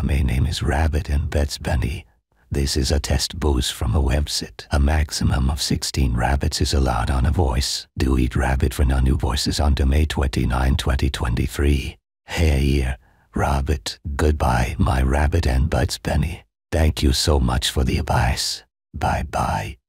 my name is Rabbit and Bets Benny. This is a test boost from a website. A maximum of 16 rabbits is allowed on a voice. Do eat rabbit for no new voices until May 29, 2023. Hey, Rabbit. Goodbye, my Rabbit and Bets Benny. Thank you so much for the advice. Bye-bye.